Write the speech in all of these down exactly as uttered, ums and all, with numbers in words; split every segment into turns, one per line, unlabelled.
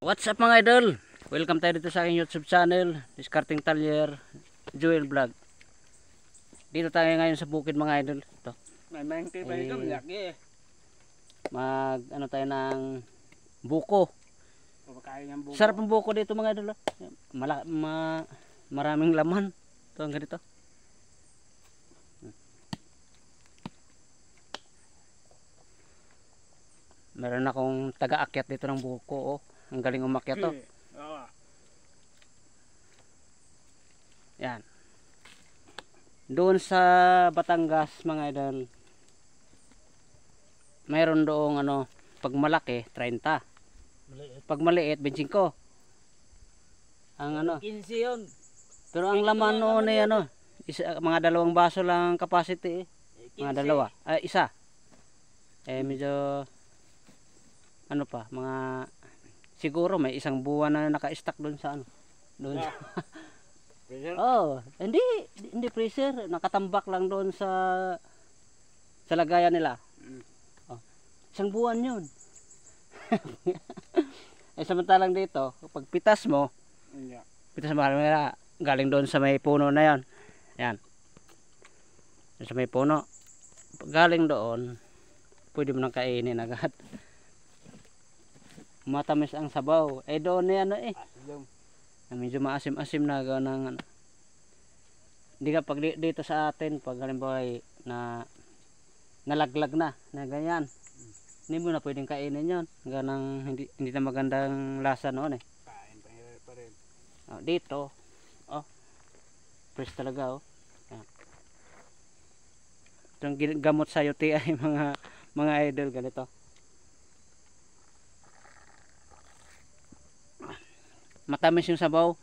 What's up mga idol? Welcome tayo dito sa aking YouTube channel, Discarding Talyer, Joel Vlog. Dito tayo ngayon sa bukid mga idol. Ito.
May mangti pa ito,
Eh,
laki eh.
Mag ano tayo ng buko.
Pagkain ng buko.
Sarap ang buko dito mga idol. oh. Mala ma maraming laman. Ito ang ganito. Meron akong taga-akyat dito ng buko. Oh. Ang galing umakyat to.
Eh, oo.
Yan. Doon sa Batangas mga idol, mayroon doong ano, pag malaki treinta. Pag maliit twenty-five. Ang ano,
quince yun.
pero ang laman noon ay ano, isa, mga dalawang baso lang ang capacity eh. Mga dalawa, ay isa. Eh medyo ano pa, mga siguro may isang buwan na naka-stack doon sa ano. Doon. Oh, hindi hindi freezer, nakatambak lang doon sa sa lagayan nila. Oh, isang buwan 'yun. Eh samantalang dito, pag pitas mo,
Yeah.
pitas mo nila galing doon sa may puno na 'yon. Yan. Sa may puno. Pag galing doon, pwede mo nang kainin agad. Matamis ang sabaw. Eh doon eh ano eh.
Asilong.
Na medyo maasim-asim na gawa ng ano. Hindi ka pag di- dito sa atin pag halimbawa ay na nalaglag na na ganyan, hindi mo na pwedeng kainin yon, ganang hindi hindi na magandang lasa noon eh.
Kain pa, pa rin.
Oh, dito oh fresh talaga oh. Yan. Itong gin- gamot sa U T I mga mga idol ganito. Matamis yung sabaw.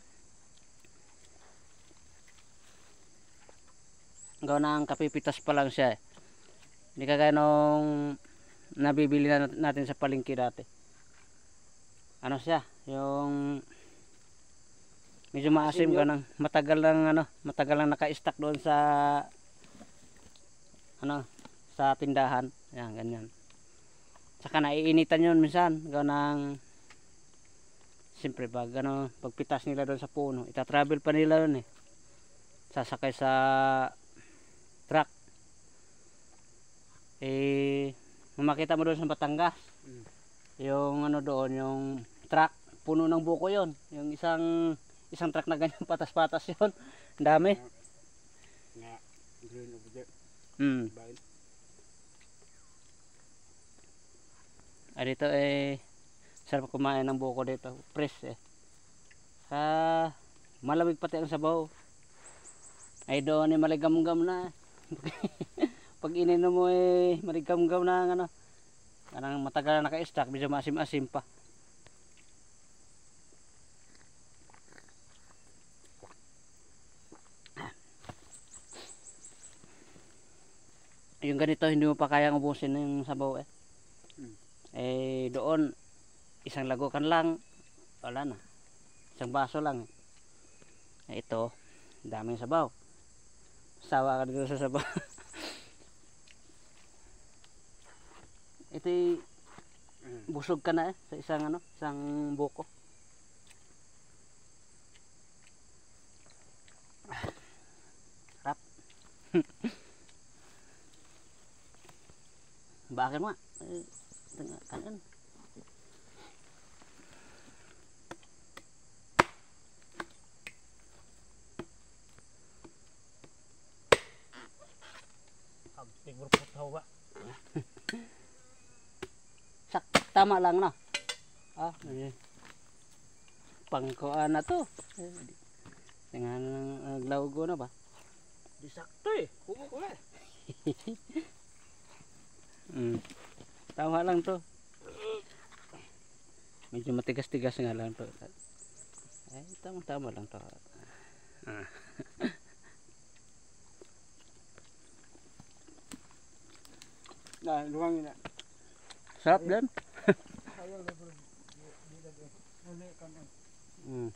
Gawa ng kapipitas pa lang siya eh. Hindi kagaya nung nabibili na natin sa palengke dati. Ano siya? Yung medyo maasim ka nang matagal lang ano, matagal lang naka-stack doon sa ano, sa tindahan. Yan, ganyan. Saka naiinitan yun minsan. Gawa ng siyempre pag ano, pagpitas nila doon sa puno, ita-travel pa nila yun eh. Sasakay sa truck. Eh, makita mo doon sa Batangas.
Mm.
Yung ano doon, yung truck, puno ng buko yon. Yung isang isang truck na ganyan patas-patas yon. Ang dami.
Nga, green over there.
Hmm.
Bain.
Ah, dito eh sarap kumain ng buko dito. Fresh eh. Sa malamig pati ang sabaw. Ay doon eh maligam-gam na. Pag ininom mo eh maligam-gam na ang ano. Parang matagal na naka-stack, medyo maasim-asim pa. Yung ganito hindi mo pa kayang ubusin yung sabaw eh.
Hmm.
Eh doon isang lagukan lang, wala na. Isang baso lang. Eh, ito, daming sabaw. Sawa ka dito sa sabaw. Ito busog ka na eh sa isang ano, isang buko. Sarap. Bakit mo? Eh, tengah kanan.
Abtig berputaw ba?
Sak, tama lang na. Ah, eh. Pangkuan na to. Eh, dengan uh, laugo na ba?
Disakto eh. Kumo ko eh.
Mm. Tama lang to. Medyo matigas-tigas nga lang to. Eh, tama-tama lang to. Ah.
Nah, luangin na.
Sarap din.
Ayaw na bro. Di lagi. Uli kan eh.
Mm.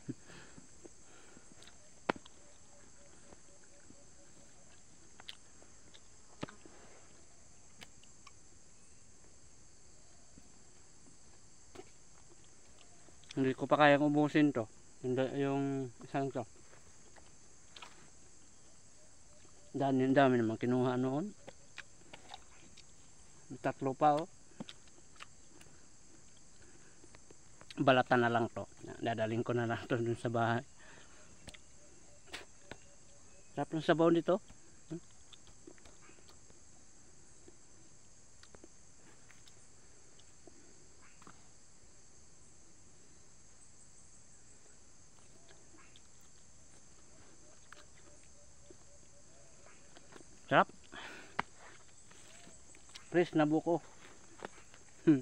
Hindi ko pa kayang ubusin to. Yung, yung isang to. Dami, dami naman kinuha noon. Tatlo pa oh. Balatan na lang to. Dadaling ko na lang to dun sa bahay. Sarap ng sabaw dito. Sarap. Fresh na buko. Hmm.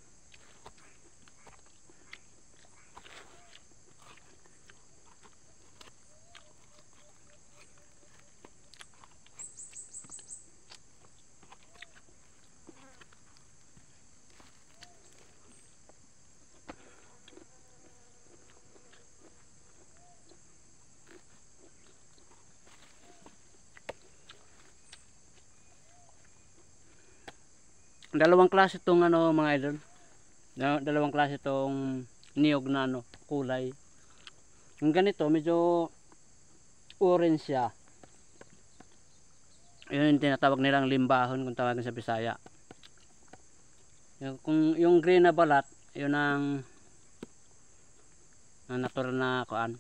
Dalawang klase itong ano mga idol. Dalawang klase itong niyog na ano, kulay. Yung ganito medyo orange siya. Yun yung tinatawag nilang limbahon kung tawagin sa Bisaya. Yung, kung yung green na balat, yun ang, ang natural na kuan.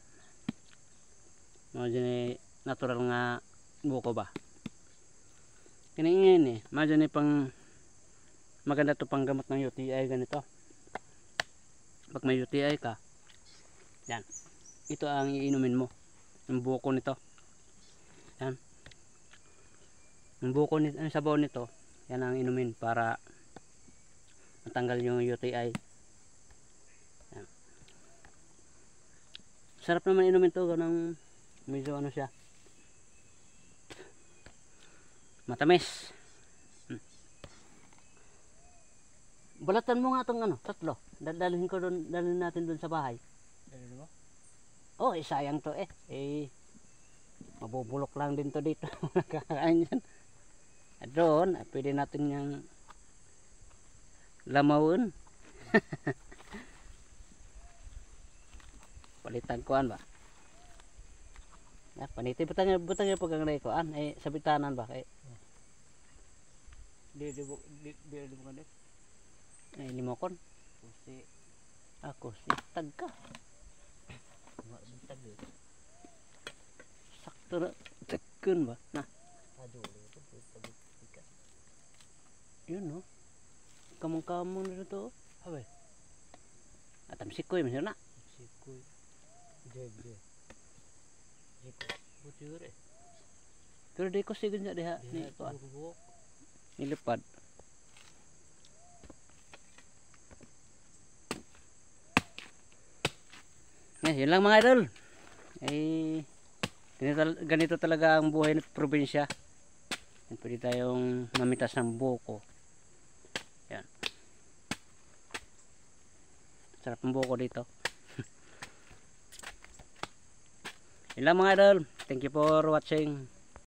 Medyo natural nga buko ba. Kiningin eh, medyo ni pang maganda to pang gamot ng U T I ganito. Pag may U T I ka, yan. Ito ang iinumin mo. Yung buko nito. Yan. Yung buko nito, ang sabaw nito, yan ang inumin para matanggal yung U T I. Yan. Sarap naman inumin to, ganang medyo ano siya. Matamis. Balatan mo nga itong ano, tatlo. Dadalhin ko doon, dalhin natin doon sa bahay.
Dali mo?
Oh, eh, sayang to eh. Eh, mabubulok lang din to dito. Nakakain yan. At doon, ah, pwede natin yung lamawin. Palitan kuan ba? Ya, paniti butang butang yung pagkanglay kuan eh sabitanan ba kay.
Di di di di di mo kanit.
Eh limokon.
Kusi
Ako si tagka.
wa bitag eh.
Sakto na tagkun ba? Nah,
Aduh, itu pagit ikan.
yun no. Kamong-kamong na to.
Awe,
Atam sikoy man na.
sikoy. Jeg je. Jiko. Butir eh.
Pero di ko sigun sa diha ni
Ni
kuan.
buok.
Nilipad. Eh, yun lang mga idol. Eh, ganito, ganito talaga ang buhay ng probinsya. Yan, pwede tayong mamitas ng buko. Yan. Sarap ng buko dito. Yun lang mga idol. Thank you for watching.